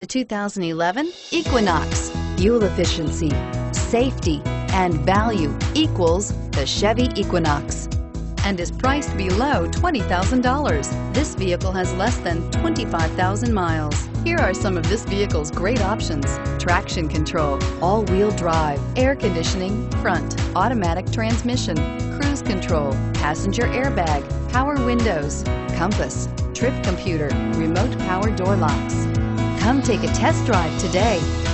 The 2011 Equinox. Fuel efficiency, safety, and value equals the Chevy Equinox, and is priced below $20,000. This vehicle has less than 25,000 miles. Here are some of this vehicle's great options: traction control, all-wheel drive, air conditioning, front, automatic transmission, cruise control, passenger airbag, power windows, compass, trip computer, remote power door locks. Come take a test drive today.